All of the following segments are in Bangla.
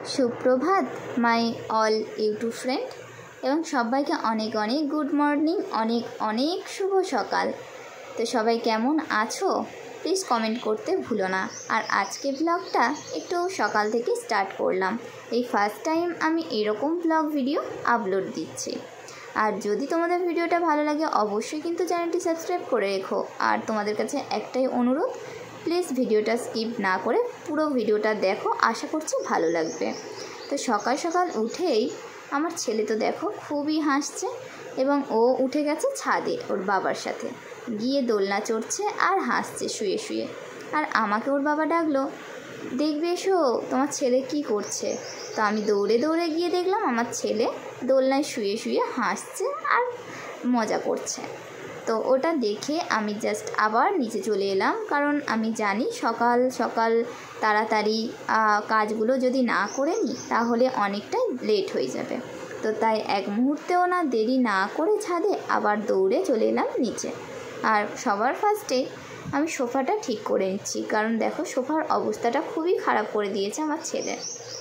সুপ্রভাত মাই অল ইউটিউব ফ্রেন্ড এবং সবাইকে অনেক অনেক গুড মর্নিং, অনেক অনেক শুভ সকাল। তো সবাই কেমন আছো প্লিজ কমেন্ট করতে ভুলো না। আর আজকে ব্লগটা একটু সকাল থেকে স্টার্ট করলাম। এই ফার্স্ট টাইম আমি এরকম ব্লগ ভিডিও আপলোড দিচ্ছি। আর যদি তোমাদের ভিডিওটা ভালো লাগে অবশ্যই কিন্তু চ্যানেলটি সাবস্ক্রাইব করে রেখো। আর তোমাদের কাছে একটাই অনুরোধ, প্লিজ ভিডিওটা স্কিপ না করে পুরো ভিডিওটা দেখো, আশা করছি ভালো লাগবে। তো সকাল সকাল উঠেই আমার ছেলে তো দেখো খুবই হাসছে এবং ও উঠে গেছে ছাদে ওর বাবার সাথে, গিয়ে দোলনা চড়ছে আর হাসছে শুয়ে শুয়ে। আর আমাকে ওর বাবা ডাকলো, দেখবে এসো তোমার ছেলে কি করছে। তো আমি দৌড়ে দৌড়ে গিয়ে দেখলাম আমার ছেলে দোলনায় শুয়ে শুয়ে হাসছে আর মজা করছে। তো ওটা দেখে আমি জাস্ট আবার নিচে চলে এলাম, কারণ আমি জানি সকাল সকাল তাড়াতাড়ি কাজগুলো যদি না করে নিই তাহলে অনেকটাই লেট হয়ে যাবে। তো তাই এক মুহূর্তেও না দেরি না করে ছাদে আবার দৌড়ে চলে এলাম নিচে। আর সবার ফার্স্টে আমি সোফাটা ঠিক করে নিচ্ছি, কারণ দেখো সোফার অবস্থাটা খুবই খারাপ করে দিয়েছে আমার ছেলে।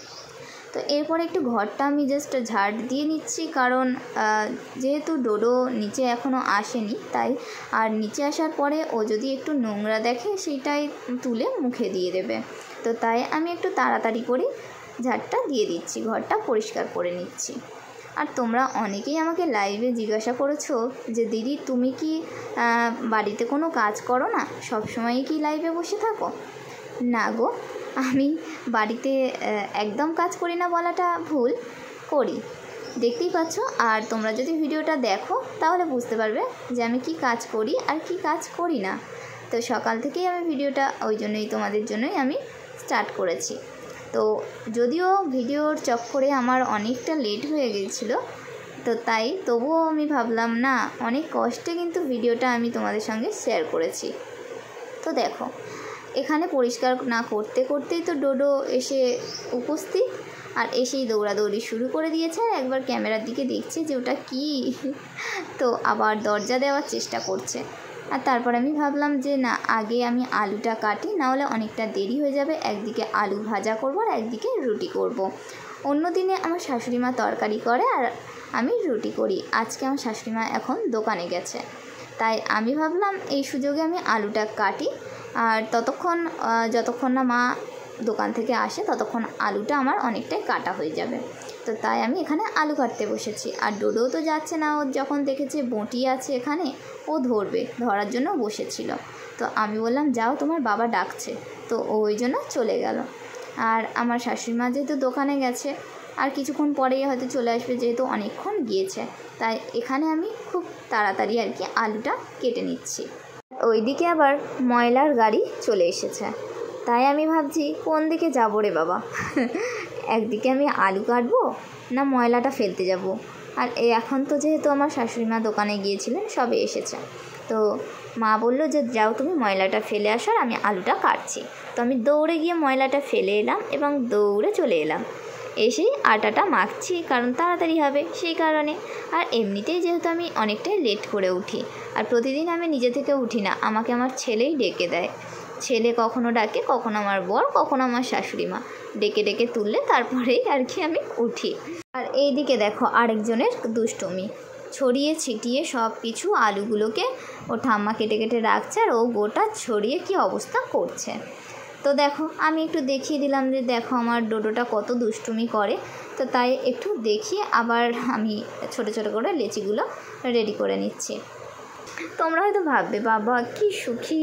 তো এরপর একটু ঘরটা আমি জাস্ট ঝাড় দিয়ে নিচ্ছি, কারণ যেহেতু ডোডো নিচে এখনও আসেনি তাই। আর নিচে আসার পরে ও যদি একটু নোংরা দেখে সেইটাই তুলে মুখে দিয়ে দেবে। তো তাই আমি একটু তাড়াতাড়ি করে ঝাড়টা দিয়ে দিচ্ছি, ঘরটা পরিষ্কার করে নিচ্ছি। আর তোমরা অনেকেই আমাকে লাইভে জিজ্ঞাসা করেছো যে দিদি তুমি কি বাড়িতে কোনো কাজ করো না, সবসময়ই কি লাইভে বসে থাকো? না গো, আমি বাড়িতে একদম কাজ করি না বলাটা ভুল, করি, দেখতেই পাচ্ছ। আর তোমরা যদি ভিডিওটা দেখো তাহলে বুঝতে পারবে যে আমি কি কাজ করি আর কি কাজ করি না। তো সকাল থেকেই আমি ভিডিওটা ওই জন্যই তোমাদের জন্যই আমি স্টার্ট করেছি। তো যদিও ভিডিওর চক্করে আমার অনেকটা লেট হয়ে গিয়েছিলো, তো তাই তবুও আমি ভাবলাম না, অনেক কষ্টে কিন্তু ভিডিওটা আমি তোমাদের সঙ্গে শেয়ার করেছি। তো দেখো এখানে পরিষ্কার না করতে করতেই তো ডোডো এসে উপস্থিত, আর এসেই দৌড়াদৌড়ি শুরু করে দিয়েছে। আর একবার ক্যামেরার দিকে দেখছে যে ওটা কী, তো আবার দরজা দেওয়ার চেষ্টা করছে। আর তারপর আমি ভাবলাম যে না, আগে আমি আলুটা কাটি, নাহলে অনেকটা দেরি হয়ে যাবে। একদিকে আলু ভাজা করব আর একদিকে রুটি করব। অন্য দিনে আমার শাশুড়ি মা তরকারি করে আর আমি রুটি করি। আজকে আমার শাশুড়ি মা এখন দোকানে গেছে, তাই আমি ভাবলাম এই সুযোগে আমি আলুটা কাটি। আর যতক্ষণ না মা দোকান থেকে আসে ততক্ষণ আলুটা আমার অনেকটাই কাটা হয়ে যাবে। তো তাই আমি এখানে আলু কাটতে বসেছি। আর ডোডোও তো যাচ্ছে না, ও যখন দেখেছে বঁটি আছে এখানে ও ধরার জন্য বসেছিল। তো আমি বললাম যাও, তোমার বাবা ডাকছে। তো ওই জন্য চলে গেল। আর আমার শাশুড়ি মা যেহেতু দোকানে গেছে আর কিছুক্ষণ পরেই হয়তো চলে আসবে, যেহেতু অনেকক্ষণ গিয়েছে, তাই এখানে আমি খুব তাড়াতাড়ি আর কি আলুটা কেটে নিচ্ছি। ওইদিকে আবার ময়লার গাড়ি চলে এসেছে, তাই আমি ভাবছি কোন দিকে যাবো রে বাবা, একদিকে আমি আলু কাটবো না ময়লাটা ফেলতে যাব। আর এখন তো যেহেতু আমার শাশুড়ি মা দোকানে গিয়েছিলেন, সবে এসেছে, তো মা বললো যে যাও তুমি ময়লাটা ফেলে আসো, আর আমি আলুটা কাটছি। তো আমি দৌড়ে গিয়ে ময়লাটা ফেলে এলাম এবং দৌড়ে চলে এলাম। এসেই আটাটা মাখছি, কারণ তাড়াতাড়ি হবে সেই কারণে। আর এমনিতেই যেহেতু আমি অনেকটাই লেট করে উঠি, আর প্রতিদিন আমি নিজে থেকে উঠি না, আমাকে আমার ছেলেই ডেকে দেয়। ছেলে কখনো ডাকে, কখনো আমার বর, কখনো আমার শাশুড়ি মা ডেকে ডেকে তুললে তারপরেই আর কি আমি উঠি। আর এই দিকে দেখো আরেকজনের দুষ্টুমি, ছড়িয়ে ছিটিয়ে সব কিছু আলুগুলোকে ও ঠাম্মা কেটে কেটে রাখছে, আর ও গোটা ছড়িয়ে কি অবস্থা করছে। তো দেখো আমি একটু দেখিয়ে দিলাম যে দেখো আমার ডোডোটা কত দুষ্টুমি করে। তো তাই একটু দেখিয়ে আবার আমি ছোট ছোট করে লেচিগুলো রেডি করে নিচ্ছি। তোমরা হয়তো ভাববে বাবা কি সুখী,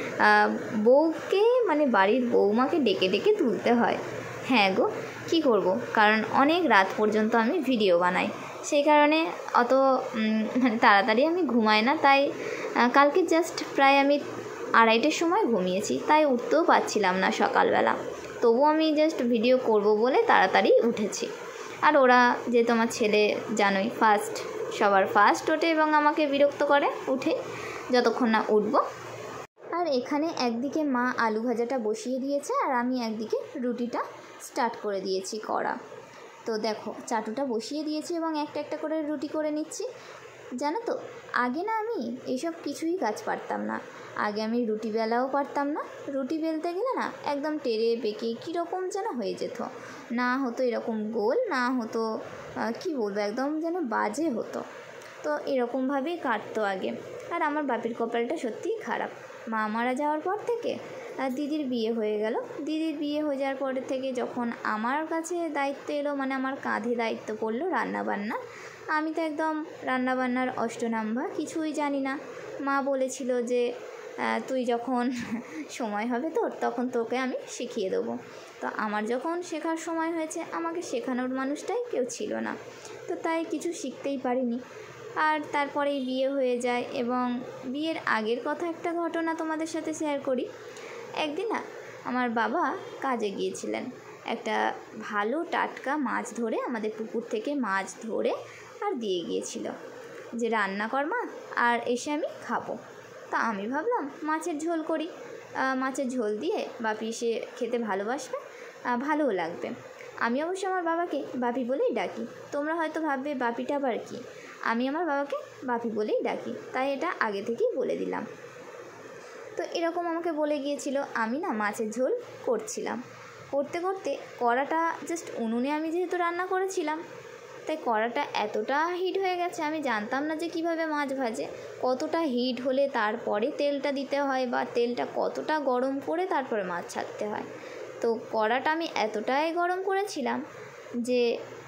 বউকে মানে বাড়ির বউমাকে ডেকে ডেকে তুলতে হয়। হ্যাঁ গো, কী করব, কারণ অনেক রাত পর্যন্ত আমি ভিডিও বানাই, সেই কারণে অত মানে তাড়াতাড়ি আমি ঘুমাই না। তাই কালকে জাস্ট প্রায় আমি 2:30টার সময় ঘুমিয়েছি, তাই উঠতেও পারছিলাম না সকালবেলা। তবু আমি জাস্ট ভিডিও করব বলে তাড়াতাড়ি উঠেছি। আর ওরা যে তোমার ছেলে জানোই সবার ফার্স্ট ওঠে এবং আমাকে বিরক্ত করে উঠে যতক্ষণ না উঠব। আর এখানে একদিকে মা আলু ভাজাটা বসিয়ে দিয়েছে আর আমি একদিকে রুটিটা স্টার্ট করে দিয়েছি করা। তো দেখো চাটুটা বসিয়ে দিয়েছি এবং একটা একটা করে রুটি করে নিচ্ছি। জানো তো, আগে না আমি এইসব কিছুই কাজ পারতাম না। আগে আমি রুটি বেলাও পারতাম না। রুটি বেলতে গেলে না একদম টেরে বেঁকে কীরকম যেন হয়ে যেত, না হতো এরকম গোল, না হতো কি বলবো, একদম যেন বাজে হতো। তো এরকমভাবেই কাটতো আগে। আর আমার বাপির কপালটা সত্যিই খারাপ। মা মারা যাওয়ার পর থেকে আর দিদির বিয়ে হয়ে গেল। দিদির বিয়ে হয়ে যাওয়ার পর থেকে যখন আমার কাছে দায়িত্ব এলো, মানে আমার কাঁধে দায়িত্ব পড়লো রান্নাবান্না, আমি তো একদম রান্নাবান্নার অষ্টনাম্বা, কিছুই জানি না। মা বলেছিল যে তুই যখন সময় হবে তোর, তখন তোকে আমি শিখিয়ে দেবো। তো আমার যখন শেখার সময় হয়েছে, আমাকে শেখানোর মানুষটাই কেউ ছিল না, তো তাই কিছু শিখতেই পারিনি। আর তারপরেই বিয়ে হয়ে যায়। এবং বিয়ের আগের কথা একটা ঘটনা তোমাদের সাথে শেয়ার করি। একদিন না আমার বাবা কাজে গিয়েছিলেন, একটা ভালো টাটকা মাছ ধরে, আমাদের পুকুর থেকে মাছ ধরে আর দিয়ে গিয়েছিল যে রান্না কর মা, আর এসে আমি খাবো। তা আমি ভাবলাম মাছের ঝোল করি। মাছের ঝোল দিয়ে বাপি সে খেতে ভালোবাসবে, ভালোও লাগবে। আমি অবশ্য আমার বাবাকে বাপি বলেই ডাকি। তোমরা হয়তো ভাববে বাপিটা আবার কি, আমি আমার বাবাকে বাপি বলেই ডাকি, তাই এটা আগে থেকেই বলে দিলাম। তো এরকম আমাকে বলে গিয়েছিল। আমি না মাছের ঝোল করছিলাম, করতে করতে কড়াটা জাস্ট উনুনে আমি যেহেতু রান্না করেছিলাম, তাই কড়াটা এতটা হিট হয়ে গেছে, আমি জানতাম না যে কিভাবে মাছ ভাজে, কতটা হিট হলে তারপরে তেলটা দিতে হয়, বা তেলটা কতটা গরম করে তারপরে মাছ ছাড়তে হয়। তো কড়াটা আমি এতটাই গরম করেছিলাম যে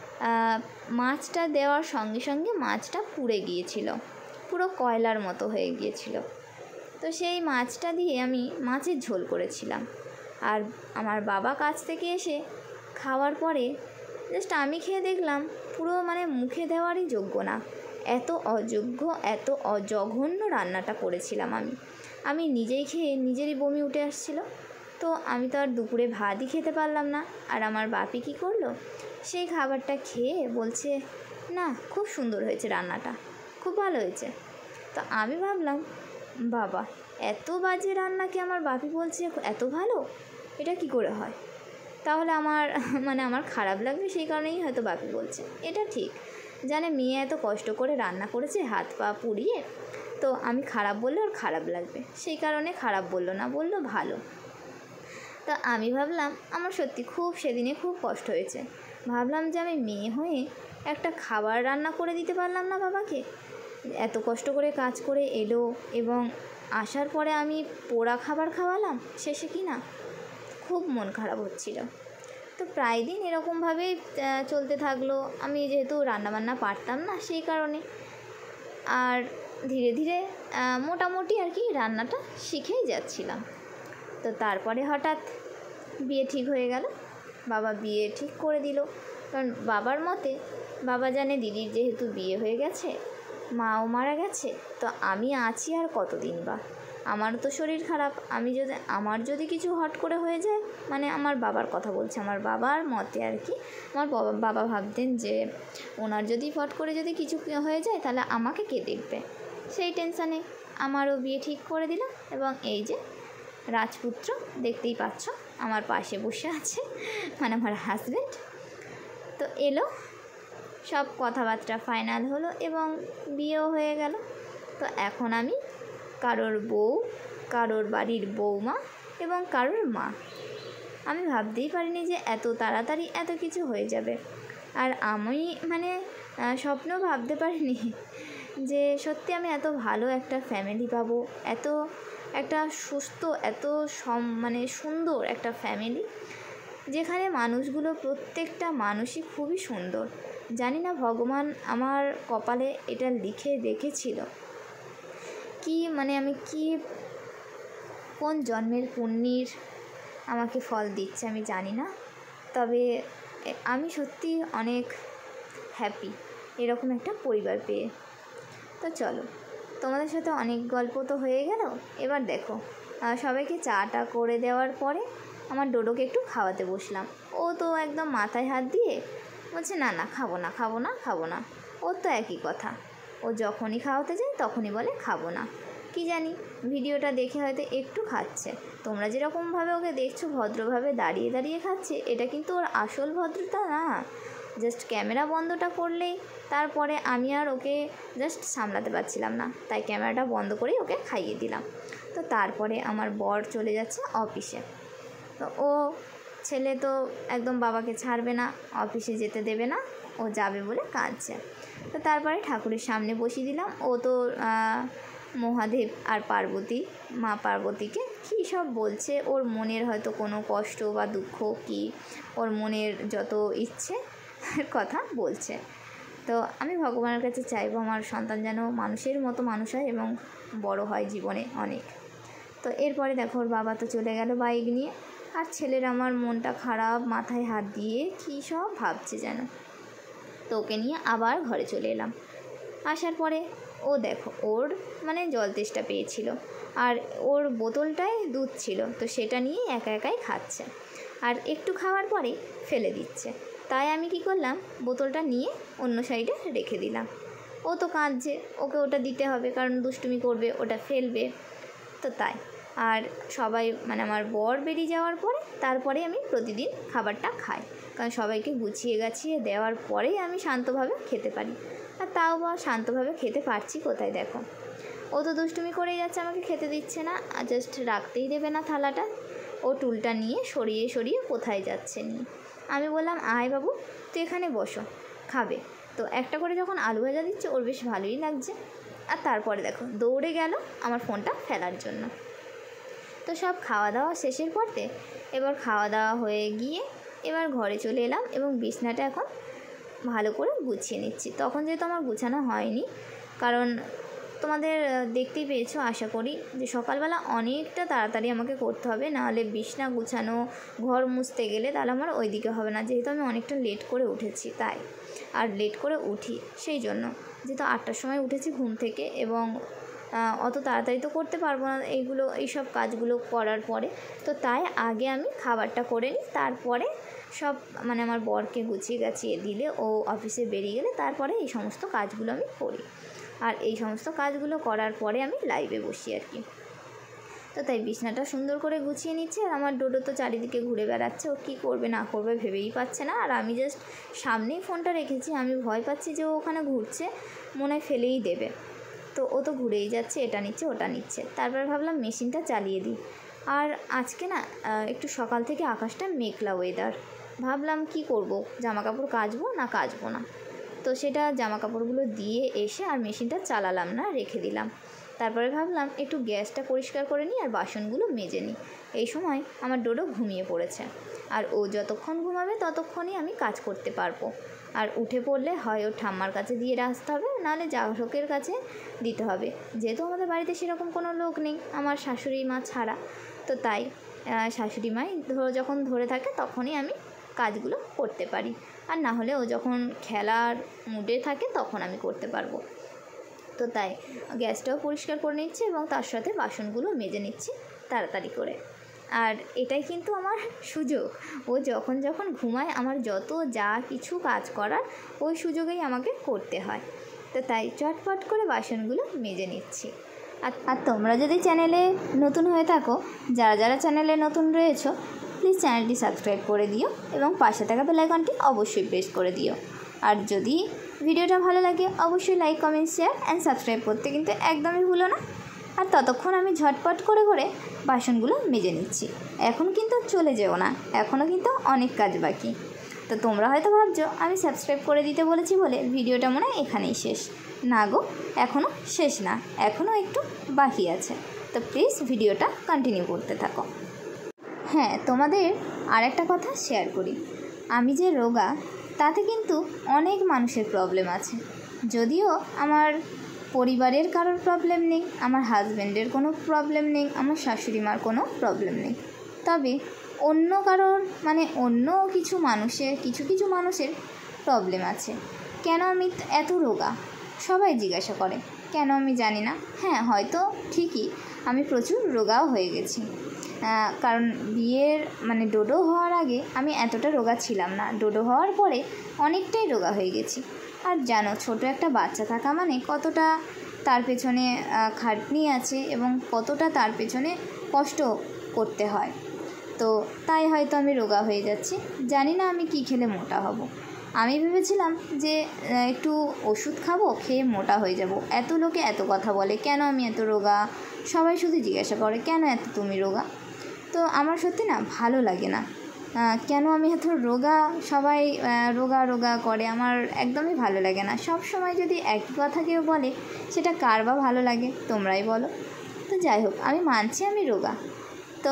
মাছটা দেওয়ার সঙ্গে সঙ্গে মাছটা পুড়ে গিয়েছিল, পুরো কয়লার মতো হয়ে গিয়েছিল। তো সেই মাছটা দিয়ে আমি মাছের ঝোল করেছিলাম। আর আমার বাবা কাছ থেকে এসে খাওয়ার পরে জাস্ট আমি খেয়ে দেখলাম পুরো মানে মুখে দেওয়ারই যোগ্য না, এত অযোগ্য, এত অজঘন্য রান্নাটা করেছিলাম আমি নিজেই খেয়ে নিজেরই বমি উঠে আসছিল। তো আমি তো আর দুপুরে ভাতই খেতে পারলাম না। আর আমার বাপি কী করলো, সেই খাবারটা খেয়ে বলছে না খুব সুন্দর হয়েছে রান্নাটা, খুব ভালো হয়েছে। তো আমি ভাবলাম বাবা, এত বাজে রান্নাকে আমার বাপি বলছে এত ভালো, এটা কি করে হয়? তাহলে আমার খারাপ লাগবে, সেই কারণেই হয়তো বাপি বলছে। এটা ঠিক, জানে মেয়ে এত কষ্ট করে রান্না করেছে হাত পা পুড়িয়ে, তো আমি খারাপ বললে ওর খারাপ লাগবে, সেই কারণে খারাপ বললো না, বললো ভালো। তো আমি ভাবলাম আমার সত্যি সেদিনে খুব কষ্ট হয়েছে। ভাবলাম যে আমি মেয়ে হয়ে একটা খাবার রান্না করে দিতে পারলাম না বাবাকে। এত কষ্ট করে কাজ করে এলো এবং আসার পরে আমি পোড়া খাবার খাওয়ালাম শেষে, কি না খুব মন খারাপ হচ্ছিল। তো প্রায় দিন এরকমভাবেই চলতে থাকলো। আমি যেহেতু রান্নাবান্না পারতাম না, সেই কারণে আর ধীরে ধীরে মোটামুটি আর কি রান্নাটা শিখেই যাচ্ছিলাম। তো তারপরে হঠাৎ বিয়ে ঠিক হয়ে গেল। বাবা বিয়ে ঠিক করে দিল, কারণ বাবার মতে, বাবা জানে দিদির যেহেতু বিয়ে হয়ে গেছে, মাও মারা গেছে, তো আমি আছি আর কতদিন বা, আমারও তো শরীর খারাপ, আমার যদি কিছু হট করে হয়ে যায়, মানে আমার বাবার কথা বলছে, আমার বাবার মতে আর কি, আমার বাবা ভাবতেন যে ওনার যদি ফট করে যদি কিছু হয়ে যায় তাহলে আমাকে কে দেখবে, সেই টেনশানে আমারও বিয়ে ঠিক করে দিলাম। এবং এই যে রাজপুত্র দেখতেই পাচ্ছ আমার পাশে বসে আছে, মানে আমার হাজব্যান্ড। তো এলো, সব কথাবার্তা ফাইনাল হলো এবং বিয়েও হয়ে গেল। তো এখন আমি কারোর বউ, কারোর বাড়ির বৌমা এবং কারোর মা। আমি ভাবতেই পারিনি যে এত তাড়াতাড়ি এত কিছু হয়ে যাবে। আর আমি স্বপ্নেও ভাবতে পারিনি যে সত্যি আমি এত ভালো একটা ফ্যামিলি পাবো, এত একটা সুস্থ, এত সুন্দর একটা ফ্যামিলি, যেখানে মানুষগুলো প্রত্যেকটা মানুষই খুবই সুন্দর। জানি না ভগবান আমার কপালে এটা লিখে রেখেছিল কি, আমি কি কোন জন্মের পুণ্যের আমাকে ফল দিচ্ছে আমি জানি না, তবে আমি সত্যি অনেক হ্যাপি এরকম একটা পরিবার পেয়ে। তো চলো, তোমাদের সাথে অনেক গল্প তো হয়ে গেল। এবার দেখো, সবাইকে চাটা করে দেওয়ার পরে আমার ডোডোকে একটু খাওয়াতে বসলাম। ও তো একদম মাথায় হাত দিয়ে বলছে না না খাবো না খাবো না খাবো না। ওর তো একই কথা, ও যখনই খাওয়াতে যায় তখনই বলে খাবো না। কি জানি ভিডিওটা দেখে হয়তো একটু খাচ্ছে, তোমরা যেরকমভাবে ওকে দেখছো ভদ্রভাবে দাঁড়িয়ে দাঁড়িয়ে খাচ্ছে, এটা কিন্তু ওর আসল ভদ্রতা না। ও জাস্ট ক্যামেরা বন্ধটা করলেই তারপরে আমি আর ওকে জাস্ট সামলাতে পারছিলাম না, তাই ক্যামেরাটা বন্ধ করেই ওকে খাইয়ে দিলাম। তো তারপরে আমার বর চলে যাচ্ছে অফিসে। তো ও ছেলে তো একদম বাবাকে ছাড়বে না, অফিসে যেতে দেবে না, ও যাবে বলে কাঁদছে। তো তারপরে ঠাকুরের সামনে বসিয়ে দিলাম। ও তো মহাদেব আর পার্বতী, মা পার্বতীকে কী সব বলছে, ওর মনের হয়তো কোনো কষ্ট বা দুঃখ কি ওর মনের যত ইচ্ছে কথা বলছে। তো আমি ভগবানের কাছে চাইবো আমার সন্তান যেন মানুষের মতো মানুষ হয় এবং বড় হয় জীবনে অনেক। তো এরপরে দেখো ওর বাবা তো চলে গেল বাইক নিয়ে, আর ছেলের আমার মনটা খারাপ, মাথায় হাত দিয়ে কী সব ভাবছে যেন। তো ওকে নিয়ে আবার ঘরে চলে এলাম। আসার পরে ও দেখো ওর মানে জল তেষ্টা পেয়েছিল, আর ওর বোতলটায় দুধ ছিল, তো সেটা নিয়ে একা একাই খাচ্ছে, আর একটু খাওয়ার পরে ফেলে দিচ্ছে। তাই আমি কি করলাম, বোতলটা নিয়ে অন্য সাইডে রেখে দিলাম। ও তো কাঁদছে, ওকে ওটা দিতে হবে, কারণ দুষ্টুমি করবে, ওটা ফেলবে। তো তাই আর সবাই মানে আমার বর বেরিয়ে যাওয়ার পরে তারপরে আমি প্রতিদিন খাবারটা খাই, কারণ সবাইকে গুছিয়ে গাছিয়ে দেওয়ার পরেই আমি শান্তভাবে খেতে পারি। আর তাও বা শান্তভাবে খেতে পারছি কোথায়, দেখো ও তো দুষ্টুমি করেই যাচ্ছে, আমাকে খেতে দিচ্ছে না, জাস্ট রাখতেই দেবে না থালাটা, ও টুলটা নিয়ে সরিয়ে সরিয়ে কোথায় যাচ্ছে নিয়ে। আমি বললাম আয় বাবু তুই এখানে বসো, খাবে। তো একটা করে যখন আলু ভাজা দিচ্ছে ওর বেশ ভালোই লাগছে। আর তারপরে দেখো দৌড়ে গেল আমার ফোনটা ফেলার জন্য। তো সব খাওয়া দাওয়া শেষের পরতে এবার খাওয়া দাওয়া হয়ে গিয়ে এবার ঘরে চলে এলাম এবং বিছনাটা এখন ভালো করে গুছিয়ে নিচ্ছি। তখন যেহেতু আমার গুছানো হয়নি, কারণ তোমাদের দেখতেই পেয়েছো আশা করি যে সকালবেলা অনেকটা তাড়াতাড়ি আমাকে করতে হবে, নাহলে বিছনা গুছানো, ঘর মুছতে গেলে তাহলে আমার ওই দিকে হবে না, যেহেতু আমি অনেকটা লেট করে উঠেছি তাই। আর লেট করে উঠি সেই জন্য, যেহেতু 8টার সময় উঠেছি ঘুম থেকে, এবং অত তাড়াতাড়ি তো করতে পারবো না এইসব কাজগুলো করার পরে। তো তাই আগে আমি খাবারটা করে নিই, তারপরে সব মানে আমার বরকে গুছিয়ে গাছিয়ে দিলে ও অফিসে বেরিয়ে গেলে তারপরে এই সমস্ত কাজগুলো আমি করি। আর এই সমস্ত কাজগুলো করার পরে আমি লাইভে বসি আর কি। তো তাই বিছনাটা সুন্দর করে গুছিয়ে নিচ্ছে, আর আমার ডোডো তো চারিদিকে ঘুরে বেড়াচ্ছে, ও কী করবে না করবে ভেবেই পাচ্ছে না। আর আমি জাস্ট সামনেই ফোনটা রেখেছি, আমি ভয় পাচ্ছি যে ও ওখানে ঘুরছে, মনে হয় ফেলেই দেবে। তো ও তো ঘুরেই যাচ্ছে, এটা নিচ্ছে ওটা নিচ্ছে। তারপর ভাবলাম মেশিনটা চালিয়ে দিই। আর আজকে না একটু সকাল থেকে আকাশটা মেঘলা ওয়েদার, ভাবলাম কি করব, জামা কাপড় কাচবো না কাচবো না। তো সেটা জামা কাপড়গুলো দিয়ে এসে আর মেশিনটা চালালাম না, রেখে দিলাম। তারপরে ভাবলাম একটু গ্যাসটা পরিষ্কার করে নিই আর বাসনগুলো মেজে নিই। এই সময় আমার ডোডো ঘুমিয়ে পড়েছে, আর ও যতক্ষণ ঘুমাবে ততক্ষণই আমি কাজ করতে পারবো। আর উঠে পড়লে হয় ওর ঠাম্মার কাছে দিয়ে আসতে হবে, নাহলে জাগরকের কাছে দিতে হবে, যেহেতু আমাদের বাড়িতে সেরকম কোনো লোক নেই আমার শাশুড়ি মা ছাড়া। তো তাই শাশুড়ি মাই যখন ধরে থাকে তখনই আমি কাজগুলো করতে পারি, আর না হলে ও যখন খেলার মুডে থাকে তখন আমি করতে পারবো। তো তাই গ্যাসটাও পরিষ্কার করে নিচ্ছি এবং তার সাথে বাসনগুলো মেজে নিচ্ছি তাড়াতাড়ি করে। আর এটাই কিন্তু আমার সুযোগ, ও যখন যখন ঘুমায় আমার যত যা কিছু কাজ করার ওই সুযোগেই আমাকে করতে হয়। তো তাই চটপট করে বাসনগুলো মেজে নিচ্ছি। আর তোমরা যদি চ্যানেলে নতুন হয়ে থাকো, যারা যারা চ্যানেলে নতুন রয়েছো, প্লিজ চ্যানেলটি সাবস্ক্রাইব করে দিও এবং পাশে থাকা বেল আইকনটি অবশ্যই প্রেস করে দিও। আর যদি ভিডিওটা ভালো লাগে অবশ্যই like comment share and subscribe করতে কিন্তু একদমই ভুলো না। আর ততক্ষণ আমি ঝটপট করে করে বাসনগুলো মেজে নিচ্ছি। এখন কিন্তু চলে যেও না, এখনও কিন্তু অনেক কাজ বাকি। তো তোমরা হয়তো ভাবছো আমি সাবস্ক্রাইব করে দিতে বলেছি বলে ভিডিওটা মনে হয় এখানেই শেষ। না গো, এখনও শেষ না, এখনও একটু বাকি আছে। তো প্লিজ ভিডিওটা কন্টিনিউ করতে থাকো। হ্যাঁ, তোমাদের আর একটা কথা শেয়ার করি, আমি যে রোগা তাতে কিন্তু অনেক মানুষের প্রবলেম আছে। যদিও আমার পরিবারের কারোর প্রবলেম নেই, আমার হাজব্যান্ডের কোনো প্রবলেম নেই, আমার শাশুড়ি মার কোনো প্রবলেম নেই, তবে অন্য কারোর মানে অন্য কিছু মানুষের প্রবলেম আছে। কেন আমি এত রোগা সবাই জিজ্ঞাসা করে, কেন আমি জানি না। হ্যাঁ, হয়তো ঠিকই আমি প্রচুর রোগাও হয়ে গেছি, কারণ বিয়ের মানে ডোডো হওয়ার আগে আমি এতটা রোগা ছিলাম না, ডোডো হওয়ার পরে অনেকটাই রোগা হয়ে গেছি। আর জানো ছোট একটা বাচ্চা থাকা মানে কতটা তার পেছনে খাটনি আছে এবং কতটা তার পেছনে কষ্ট করতে হয়। তো তাই হয়তো আমি রোগা হয়ে যাচ্ছি, জানি না আমি কী খেলে মোটা হব। আমি ভেবেছিলাম যে একটু ওষুধ খাবো, খেয়ে মোটা হয়ে যাব। এত লোকে এত কথা বলে, কেন আমি এত রোগা, সবাই শুধু জিজ্ঞাসা করে কেন এত তুমি রোগা। তো আমার সত্যি না ভালো লাগে না, কেন আমি এত রোগা, সবাই রোগা রোগা করে, আমার একদমই ভালো লাগে না। সব সময় যদি একই কথা কেউ বলে, সেটা কার বা ভালো লাগে, তোমরাই বলো। তো যাই হোক, আমি মানছি আমি রোগা। তো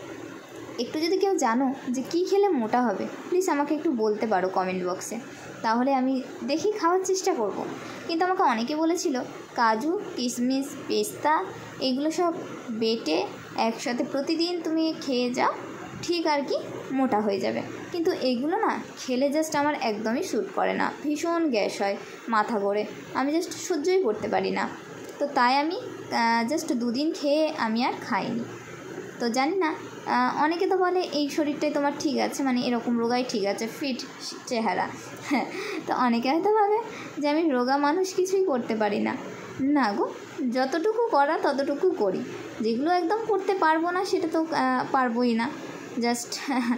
একটু যদি কেউ জানো যে কী খেলে মোটা হবে, প্লিজ আমাকে একটু বলতে পারো কমেন্ট বক্সে, তাহলে আমি দেখি খাওয়ার চেষ্টা করব। কিন্তু আমাকে অনেকে বলেছিল কাজু, কিশমিশ, পেস্তা এগুলো সব বেটে একসাথে প্রতিদিন তুমি খেয়ে যাও, ঠিক আর কি মোটা হয়ে যাবে। কিন্তু এগুলো না খেলে জাস্ট আমার একদমই স্যুট করে না, ভীষণ গ্যাস হয় মাথা করে, আমি জাস্ট সহ্যই করতে পারি না। তো তাই আমি জাস্ট 2 দিন খেয়ে আমি আর খাইনি। তো জানি না, অনেকে তো বলে এই শরীরটাই তোমার ঠিক আছে, মানে এরকম রোগাই ঠিক আছে, ফিট চেহারা। তো অনেকে হয়তো ভাবে যে আমি রোগা মানুষ, কিছুই করতে পারি না। না গো, যতটুকু করা ততটুকু করি, যেগুলো একদম করতে পারবো না সেটা তো পারবোই না, জাস্ট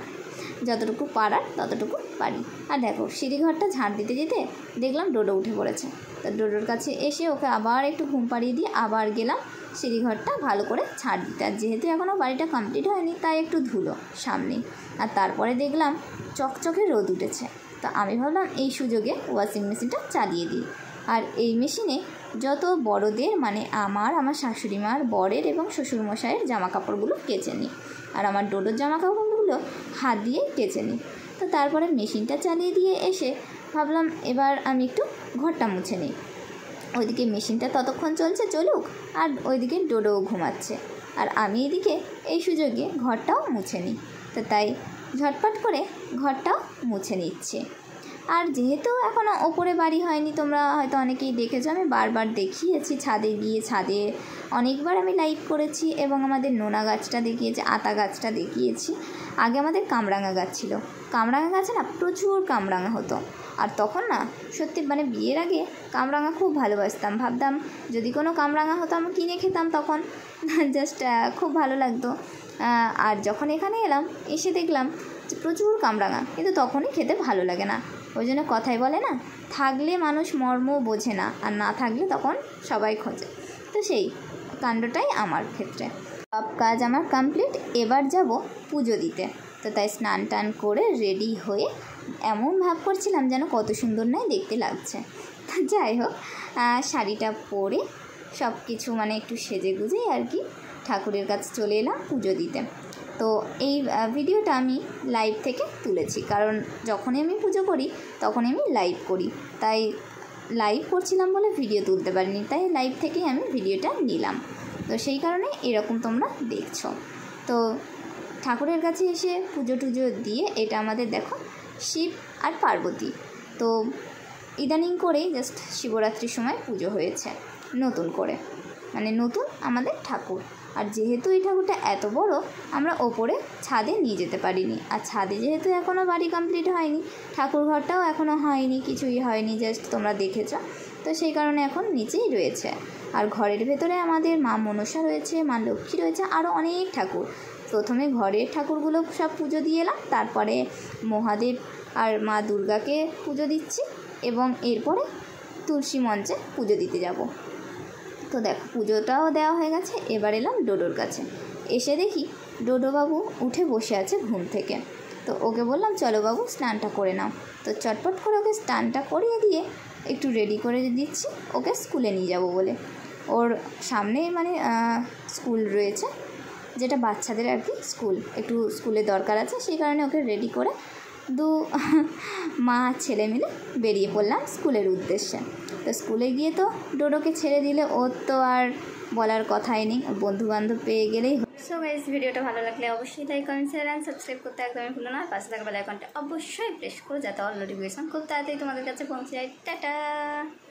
যতটুকু পারার ততটুকু পারি। আর দেখো, সিঁড়িঘরটা ঝাঁট দিতে যেতে দেখলাম ডোডো উঠে পড়েছে। তো ডোডোর কাছে এসে ওকে আবার একটু ঘুম পাড়িয়ে দিয়ে আবার গেলাম সিঁড়িঘরটা ভালো করে ঝাঁট দিতে। আর যেহেতু এখনও বাড়িটা কমপ্লিট হয়নি, তাই একটু ধুলো সামনেই। আর তারপরে দেখলাম চকচকে রোদ উঠেছে। তো আমি ভাবলাম এই সুযোগে ওয়াশিং মেশিনটা চালিয়ে দিই। আর এই মেশিনে যত বড়দের, মানে আমার শাশুড়ি মার, বরের এবং শ্বশুরমশাইয়ের জামা কাপড়গুলো কেচে নিই, আর আমার ডোডোর জামা কাপড়গুলো হাত দিয়ে কেচে নিই। তো তারপরে মেশিনটা চালিয়ে দিয়ে এসে ভাবলাম এবার আমি একটু ঘরটা মুছে নিই। ওইদিকে মেশিনটা ততক্ষণ চলুক, আর ওইদিকে ডোডোও ঘুমাচ্ছে, আর আমি এদিকে এই সুযোগে ঘরটাও মুছে নিই। তো তাই ঝটপট করে ঘরটাও মুছে নিচ্ছে। আর যেহেতু এখনও ওপরে বাড়ি হয়নি, তোমরা হয়তো অনেকেই দেখেছো, আমি বারবার দেখিয়েছি ছাদে গিয়ে, ছাদে অনেকবার আমি লাইভ করেছি এবং আমাদের নোনা গাছটা দেখিয়েছি, আতা গাছটা দেখিয়েছি। আগে আমাদের কামরাঙা গাছ ছিল, কামরাঙা গাছে না প্রচুর কামরাঙা হতো। আর তখন না সত্যি, মানে বিয়ের আগে কামরাঙা খুব ভালোবাসতাম, ভাবতাম যদি কোনো কামরাঙা হতো আমি কিনে খেতাম, তখন জাস্ট খুব ভালো লাগতো। আর যখন এখানে এলাম, এসে দেখলাম যে প্রচুর কামরাঙা, কিন্তু তখনই খেতে ভালো লাগে না। ওই জন্য কথাই বলে না, থাকলে মানুষ মর্ম বোঝে না, আর না থাকলে তখন সবাই খোঁজে। তো সেই কাণ্ডটাই আমার ক্ষেত্রে। সব কাজ আমার কমপ্লিট, এবার যাব পুজো দিতে। তো তাই স্নান টান করে রেডি হয়ে এমন ভাব করছিলাম যেন কত সুন্দর নয় দেখতে লাগছে। যাই হোক, শাড়িটা পরে সব কিছু মানে একটু সেজে গুজে আর কি ঠাকুরের কাছে চলে এলাম পুজো দিতে। তো এই ভিডিওটা আমি লাইভ থেকে তুলেছি, কারণ যখনই আমি পুজো করি তখনই আমি লাইভ করি, তাই লাইভ করছিলাম বলে ভিডিও তুলতে পারিনি, তাই লাইভ থেকেই আমি ভিডিওটা নিলাম। তো সেই কারণে এরকম তোমরা দেখছো। তো ঠাকুরের কাছে এসে পুজো টুজো দিয়ে, এটা আমাদের দেখো শিব আর পার্বতী। তো ইদানিং করেই জাস্ট শিবরাত্রির সময় পুজো হয়েছে নতুন করে, মানে নতুন আমাদের ঠাকুর। আর যেহেতু এই ঠাকুরটা এত বড়, আমরা ওপরে ছাদে নিয়ে যেতে পারিনি। আর ছাদে যেহেতু এখনও বাড়ি কমপ্লিট হয়নি, ঠাকুর ঘরটাও এখনও হয়নি, কিছুই হয়নি, জাস্ট তোমরা দেখেছ। তো সেই কারণে এখন নিচেই রয়েছে। আর ঘরের ভেতরে আমাদের মা মনসা রয়েছে, মা লক্ষ্মী রয়েছে, আরও অনেক ঠাকুর। প্রথমে ঘরের ঠাকুরগুলো সব পুজো দিয়ে এলাম, তারপরে মহাদেব আর মা দুর্গাকে পুজো দিচ্ছি, এবং এরপরে তুলসী মঞ্চে পুজো দিতে যাব। তো দেখো পুজোটাও দেওয়া হয়ে গেছে। এবার এলাম ডোডোর কাছে। এসে দেখি ডোডো বাবু উঠে বসে আছে ঘুম থেকে। তো ওকে বললাম চলো বাবু স্নানটা করে নাও। তো চটপট করে ওকে স্নানটা করিয়ে দিয়ে একটু রেডি করে দিচ্ছি ওকে স্কুলে নিয়ে যাব বলে। ওর সামনে মানে স্কুল রয়েছে, যেটা বাচ্চাদের আর কি স্কুল, একটু স্কুলে দরকার আছে, সেই কারণে ওকে রেডি করে মা ছেলে মিলে বেরিয়ে পড়লাম স্কুলের উদ্দেশ্যে। তো স্কুলে গিয়ে তো ডোডোকে ছেড়ে দিলে ওর তো আর বলার কথাই নেই, বন্ধুবান্ধব পেয়ে গেলেই। সো গাইস, ভিডিওটা ভালো লাগলে অবশ্যই like, comment, share and subscribe করতে একদমই ভুলো না। আর পাশে থাকা বেল আইকনটা অবশ্যই প্রেস করো, যাতে অল নোটিফিকেশন খুব তাড়াতাড়ি তোমাদের কাছে পৌঁছে যায়। টাটা।